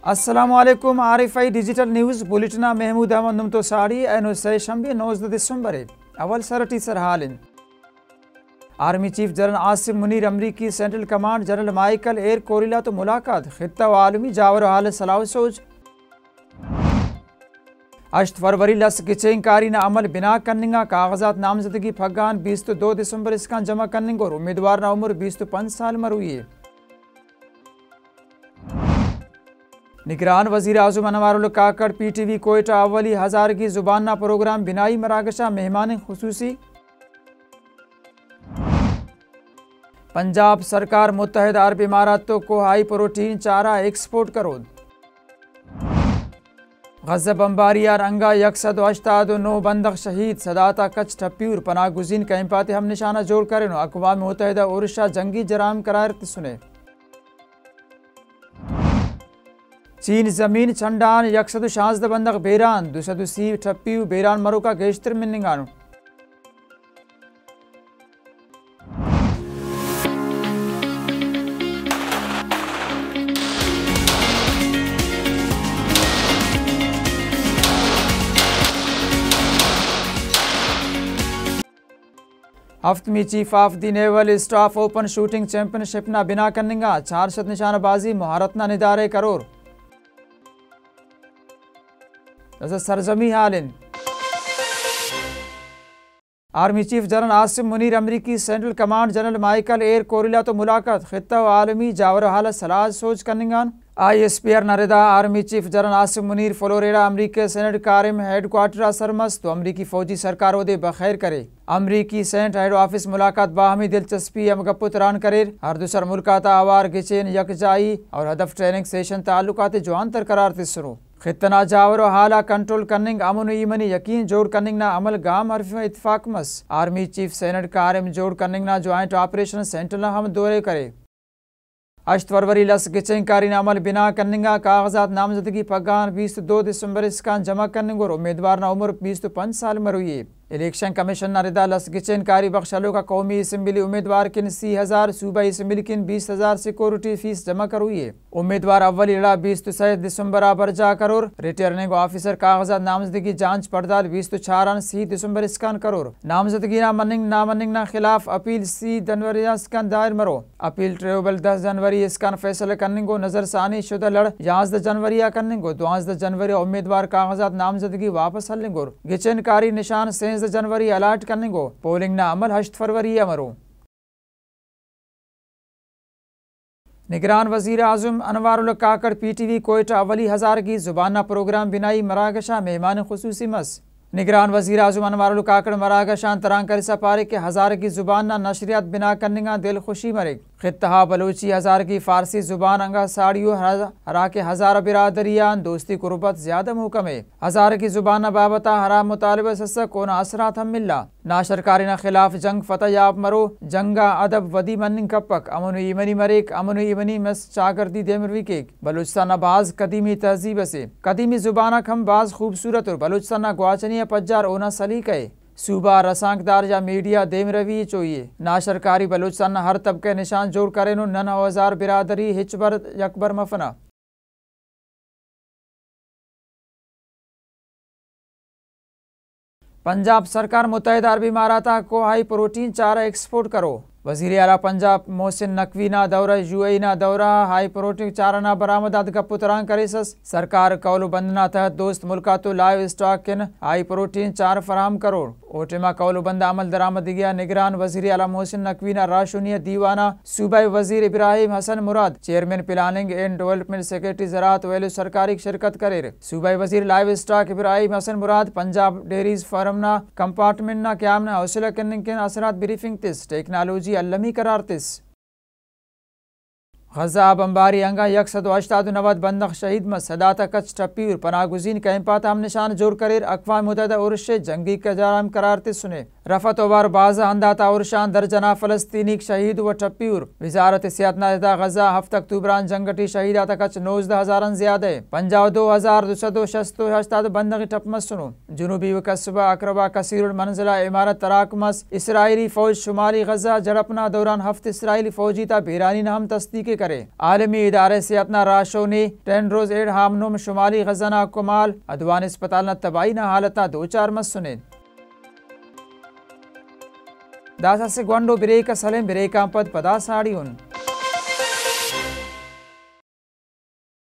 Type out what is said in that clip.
अस्सलामुअलैकुम RFI digital news बुलेटिना महमूद अहमद नुमतो साड़ी एनो से शंबे 19 दिसंबर अवल सरटी सरहालिन army chief general Asim Munir अमरीकी central command general Michael Erik Kurilla तो मुलाकात खित्ता व आलमी जावर हाल सलाह सोच 8 फरवरी लस किचेंकारी न अमल बिना कन्निंगा कागजात नामजदगी फगान 22 दिसंबर इसका जमा कन्निंग और उम्मीदवार न उम्र 25 साल मरुई निगरान वजीर आज़म अनवारुल काकड़ PTV कोयटा अवली हज़ारगी जुबाना प्रोग्राम बिनाई मरागशा मेहमान खुसूसी पंजाब सरकार मुत्तहिदा अरब इमारातों को हाई प्रोटीन चारा एक्सपोर्ट करो गज़ा बम्बारी रंगा 189 बंदक शहीद सदाता कच ठप्प्यूर पनाह गुजीन कैंपाते हम निशाना जोड़ करें अक़वाम मुत्तहिदा उर्शा जंगी जराम करार सुने चीन जमीन छंडान 116 बंदक बेरान 230 ठप्प्यू बेरान मरुका गेश्तर मिन्निंगान हफ्तमी chief of the naval staff open shooting championship ना बिना कन्निंगा 400 निशानबाजी महारतना निदारे करोर सरजमी हालिन army chief general Asim Munir अमरीकी central command general Michael Erik Kurilla तो मुलाकात खित्ता व आलमी जावर हाल सलाह सोच कन्निंगान ISPR नरेदा army chief general Asim Munir Florida अमरीकी सेनेट कारिम हेडक्वार्टर सरमस तो अमरीकी फौजी सरकार उदे बखैर करे अमरीकी सेनेट हेड ऑफिस मुलाकात बाहमी दिलचस्पी अमगपुतरान करेर हर दूसर मुल्काता आवार गिचेन यकजाई और हदफ ट्रेनिंग सेशन ताल्लुकात जवान करार तिसरू खितना जावर हाला कंट्रोल कन्निंग अमन ईमनी यकीन जोड़ कन्निंग ना अमल गाम हरफ इतफाक मस आर्मी चीफ सेनेट कारिम जोड़ कन्निंग ना ज्वाइंट ऑपरेशन सेंटर ना हम दौरे करे 8 फरवरी लस गिचेंकारी ना अमल बिना कन्निंगा कागजात नामजदगी पगान 22 दिसंबर इसका जमा कन्निंग और उम्मीदवार ना उम्र 25 साल मरुई इलेक्शन कमीशन नरिदा लस गिचेंकारी बख्शलो का कौमी असम्बली उम्मीदवार किन 30,000 सूबाई असम्बली किन 20,000 सिक्योरिटी फीस जमा करुई उम्मीदवार अव्वल इड़ा 20 दिसंबर बरजा करोर रिटर्निंग ऑफिसर कागजात नामजदगी जांच पड़ताल 20 दिसंबर इसकान करोर नामजदगी ना मनिंग ना खिलाफ अपील 3 जनवरी इसकान दायर मरो अपील ट्रेबल 10 जनवरी इसकान फैसला करने को नजरसानी शुदा लड़ 11 जनवरी करने को 12 जनवरी उम्मीदवार कागजात नामजदगी वापस हलेंगे गिचेंकारी निशान 6 जनवरी अलर्ट करने को पोलिंग ना अमल 8 फरवरी अमरो निगरान वजीर आज़म अनवारुल काकड़ PTV कोयटा अवली हज़ारगी जुबाना प्रोग्राम बिनाई मरागशा मेहमान खुसूसी मस निगरान वजीर आज़म अनवारुल काकड़ मरागशान तरां कर सपारे के हज़ारगी जुबाना नशरियात बिना करने दिल खुशी मरे खित्ता बलोची हज़ारगी फारसी जुबान अंगा साड़ियों हरा के हज़ार बिरादरियान दोस्ती कुर्बत ज्यादा मुहकम है हज़ारगी जुबाना बाबता हरा मुतालबा सस्सा कोना असरात हम मिल्ला नाशरकारी ना खिलाफ जंग फतह याब मरो जंगा अदब वदी मनिंग कपक अमन ईमनी मरेक अमन ईमनी मस चागर्दी देमरवी केक बलूचिस्तान बाज कदीमी तहजीब से कदीमी जुबाना खम बाज खूबसूरत और बलूचिस्तान ग्वाचनिया पज्जार ओना सलीका है सूबा रसांकदार या मीडिया देम रवी चोइए नाशरकारी बलूचिस्तान हर तबके निशान जोड़ करे नो 9,000 बिरादरी हिचबर यकबर मफना पंजाब सरकार मुत्तहिदा अरब इमारात को हाई प्रोटीन चारा एक्सपोर्ट करो वजीर आला पंजाब मोहसिन नकवी ना दौरा UAE ना दौरा हाई प्रोटीन चारा ना बरामदात गपुतरान करेसस सरकार कौल बंदना तहत दोस्त मुल्का तो लाइव स्टॉक किन हाई प्रोटीन चार फराम करोड़ ओटेमा कौल बंद अमल दरामदगिया निगरान वजीर आला मोहसिन नकवी ना राशुनिया दीवाना सूबाई वजीर Ibrahim Hasan Murad chairman planning and development secretary ज़राअत वेलू सरकारी शिरकत करे सूबाई वजीर livestock Ibrahim Hasan Murad Punjab dairies firm ना कंपार्टमेंट ना क्याम ना हौसला करने के असरात ब्रीफिंग तिस टेक्नोलॉजी अल्लमी करार तिस गज़ा बम्बारी अंगा 189 बंदक शहीद में सदाता कच ठप्प्यूर पनाह गुजीन कैंपात हम निशान जोड़ करे अक़वाम मुत्तहिदा उर्शे जंगी का जराम करार तिस सुने रफत ओवर बाजा अंदाता और शान दर्जना फ़लस्तीनी शहीद व टप्प्यूर वजारत सेहत नादा गजा हफ्त अक्टूबरान जंगटी शहीदात कच 19,000 ज्यादा 52,268 बंदगी टपमस सुनो जुनूबी व कस्बा अकरबा कसीरुल मंजिला इमारत तराकमस इसराइली फौज शुमाली गजा झड़पना दौरान हफ्त इसराइली फौजी ता बेरानी नाम तस्दीक करे आलमी इदारे सेहतना राशो ने 10 रोज एड हामनुम शुमाली गजना कुमाल अदवान अस्पताल न तबाही न हालत 2-4 मस सुने दासा से ग्वांडो बिरेका सलेम बिरेका पद पदा साड़ियों